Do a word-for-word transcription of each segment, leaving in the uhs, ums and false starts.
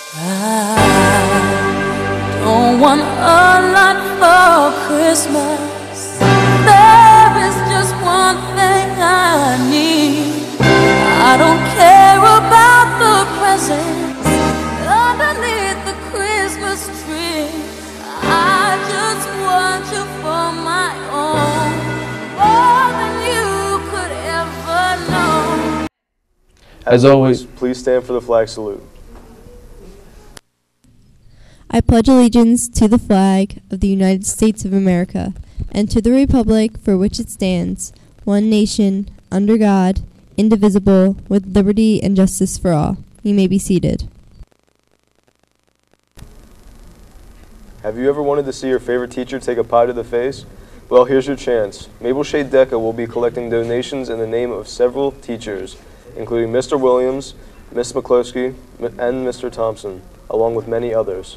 I don't want a lot for Christmas. There is just one thing I need. I don't care about the presents underneath the Christmas tree. I just want you for my own, more than you could ever know. As always, please stand for the flag salute. I pledge allegiance to the flag of the United States of America and to the republic for which it stands, one nation, under God, indivisible, with liberty and justice for all. You may be seated. Have you ever wanted to see your favorite teacher take a pie to the face? Well, here's your chance. Maple Shade Deca will be collecting donations in the name of several teachers, including Mister Williams, Miss McCloskey, and Mister Thompson, along with many others.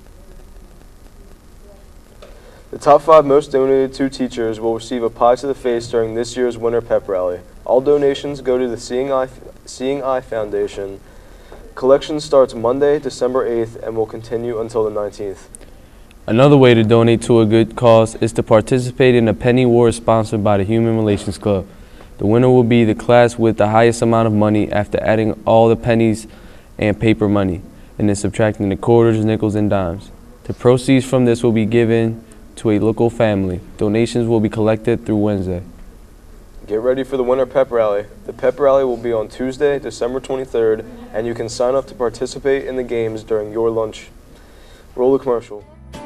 The top five most donated to teachers will receive a pie to the face during this year's Winter Pep Rally. All donations go to the Seeing Eye, Seeing Eye Foundation. Collection starts Monday, December eighth, and will continue until the nineteenth. Another way to donate to a good cause is to participate in a penny war sponsored by the Human Relations Club. The winner will be the class with the highest amount of money after adding all the pennies and paper money, and then subtracting the quarters, nickels, and dimes. The proceeds from this will be given to a local family. Donations will be collected through Wednesday. Get ready for the Winter Pep Rally. The Pep Rally will be on Tuesday, December twenty-third, and you can sign up to participate in the games during your lunch. Roll the commercial.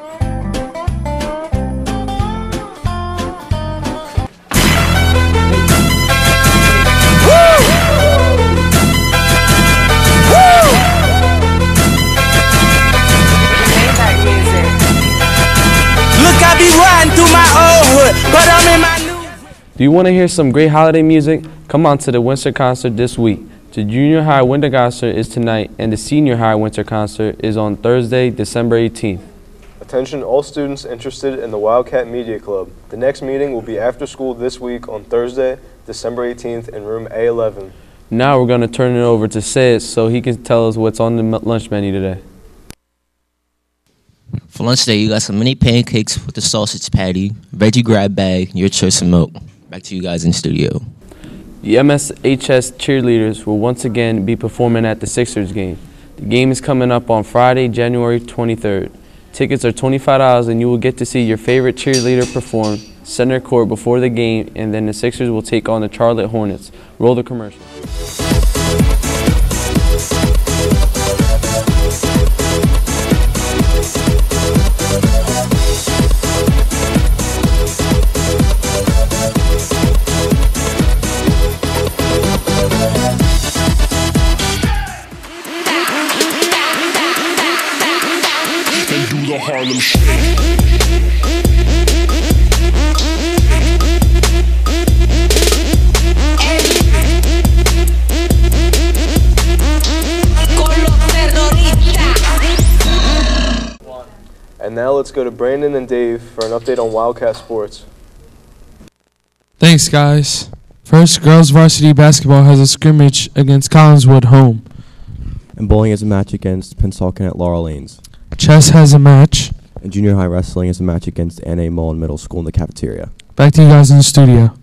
I be riding through my old hood, but I'm in my new. Do you want to hear some great holiday music? Come on to the Winter Concert this week. The Junior High Winter Concert is tonight, and the Senior High Winter Concert is on Thursday, December eighteenth. Attention all students interested in the Wildcat Media Club. The next meeting will be after school this week on Thursday, December eighteenth in room A eleven. Now we're going to turn it over to Sid so he can tell us what's on the lunch menu today. For lunch today, you got some mini pancakes with a sausage patty, veggie grab bag, your choice of milk. Back to you guys in the studio. The M S H S cheerleaders will once again be performing at the Sixers game. The game is coming up on Friday, January twenty-third. Tickets are twenty-five dollars, and you will get to see your favorite cheerleader perform center court before the game, and then the Sixers will take on the Charlotte Hornets. Roll the commercial. Harlem Shake. And now let's go to Brandon and Dave for an update on Wildcat sports. Thanks, guys. First, girls varsity basketball has a scrimmage against Collinswood home. And bowling has a match against Pennsauken at Laurel Lanes. Chess has a match. And junior high wrestling has a match against Anna A. Mullen Middle School in the cafeteria. Back to you guys in the studio.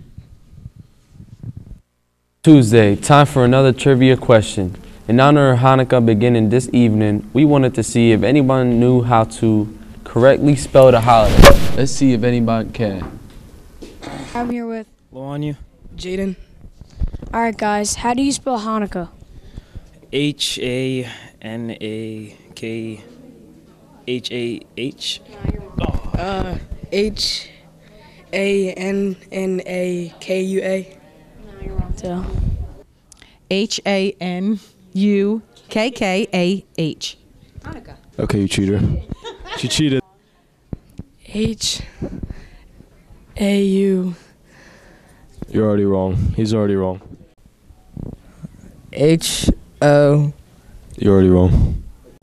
Tuesday, time for another trivia question. In honor of Hanukkah beginning this evening, we wanted to see if anyone knew how to correctly spell the holiday. Let's see if anybody can. I'm here with Lawanya. Jaden. All right, guys, how do you spell Hanukkah? H A N A K H A H. Uh, H A N N A K U A. No, you're wrong too. H A N U K K A H. Hanukkah. Okay, you cheater. She cheated. H A U. You're already wrong. He's already wrong. H O. You're already wrong.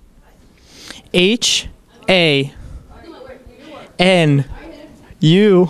H A N U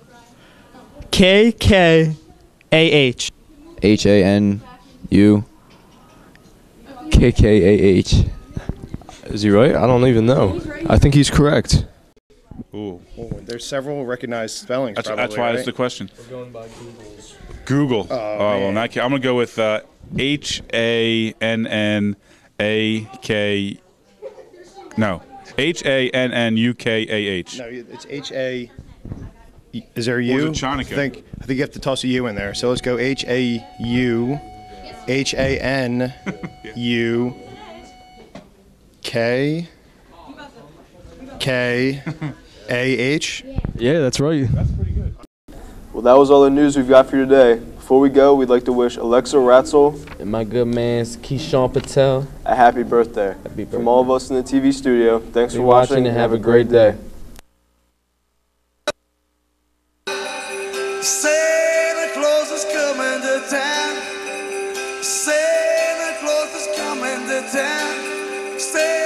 K K A H. H A N U K K A H. Is he right? I don't even know. I think he's correct. Ooh. Well, there's several recognized spellings. That's, probably, that's why right? that's the question. We're going by Google's. Google. Oh, Oh, well, in that case, I'm going to go with uh, H A N N A K. No. H A N N U K A H. No, it's H A. Is there a Or U? is it Chanukah? I think, I think you have to toss a U in there. So let's go H A U. H A N U K K A H. Yeah, that's right. That's pretty good. Well, that was all the news we've got for you today. Before we go, we'd like to wish Alexa Ratzel and my good man Keyshawn Patel a happy birthday. Happy birthday. From all of us in the T V studio, thanks Be for watching, watching and have a great day. Santa Claus is coming to town. Santa Claus is coming to town. Santa